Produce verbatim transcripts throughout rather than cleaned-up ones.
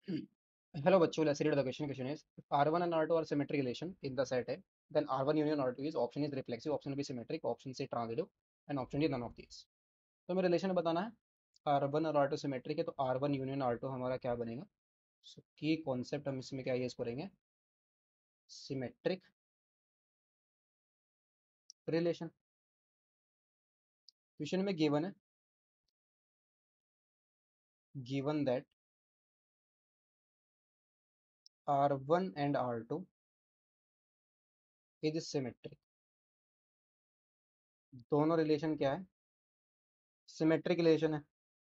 Hello बच्चों, let's read the question. Question is if R one and R two are symmetric relation in the set A, then R one union R two is option is reflexive, option B symmetric, option C transitive, and option D none of these. तो हमें relation बताना है। R one और R two symmetric है तो R one union R two हमारा क्या बनेगा। सो की कॉन्सेप्ट हम इसमें क्या यूज करेंगे, सिमेट्रिक रिलेशन। क्वेश्चन में गिवन है, given that R one and R two is symmetric. दोनों रिलेशन क्या है, सिमेट्रिक रिलेशन है।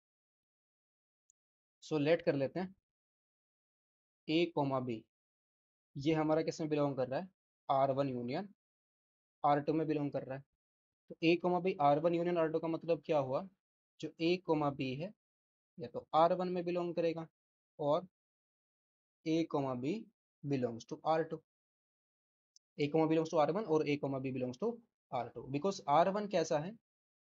सो लेट कर लेते हैं ए कोमा बी, ये हमारा किस में बिलोंग कर रहा है, R one union R two में बिलोंग कर रहा है। तो a comma b R one union R two का मतलब क्या हुआ, जो ए कोमा बी है या तो आर वन में बिलोंग करेगा और a comma b belongs to R two. A comma belongs to R one और a comma b belongs to R two, because R one कैसा है,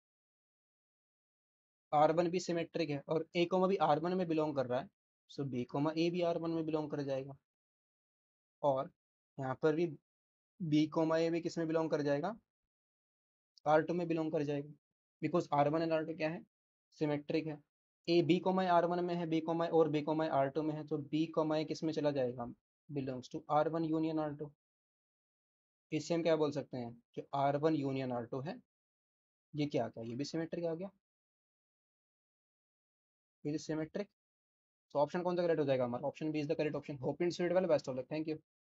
आर वन भी सिमेट्रिक है और ए कोमा भी आर वन में बिलोंग कर रहा है। सो बी कोमा ए भी आर वन में बिलोंग कर जाएगा और यहाँ पर भी बी कोमा ए भी किस में बिलोंग कर जाएगा, आर टू में बिलोंग कर जाएगा। Because R one and R two क्या है, सिमेट्रिक है। A b comma R one में है, बी कोमा और बी कोमा आर टू में है, तो बी कोमा किस में चला जाएगा, belongs to R one union R two. इससे हम क्या बोल सकते हैं, जो R one union R two है ये क्या आ गया, ये भी सिमेट्रिक आ गया, ये सिमेट्रिक। तो ऑप्शन कौन सा करेक्ट हो जाएगा हमारा, option B is the correct option. Hope in student well, best of luck, thank you.